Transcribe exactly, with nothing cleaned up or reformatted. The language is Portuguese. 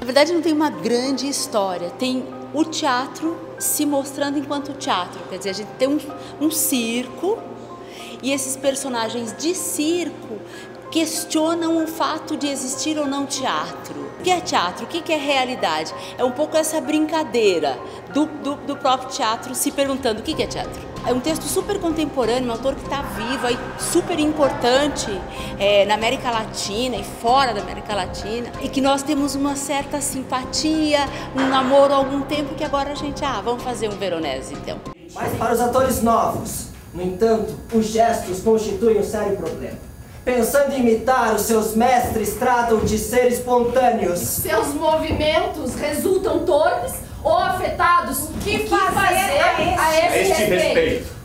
verdade não tem uma grande história, tem o teatro se mostrando enquanto teatro. Quer dizer, a gente tem um, um circo e esses personagens de circo questionam o fato de existir ou não teatro. O que é teatro? O que é realidade? É um pouco essa brincadeira do, do, do próprio teatro se perguntando o que é teatro. É um texto super contemporâneo, um autor que está vivo e super importante é, na América Latina e fora da América Latina, e que nós temos uma certa simpatia, um namoro há algum tempo, que agora a gente, ah, vamos fazer um Veronese então. Mas para os atores novos, no entanto, os gestos constituem um sério problema. Pensando em imitar os seus mestres, tratam de ser espontâneos. Seus movimentos resultam torpes ou afetados. O que, que fazer, fazer a, esse, a esse a este respeito? respeito?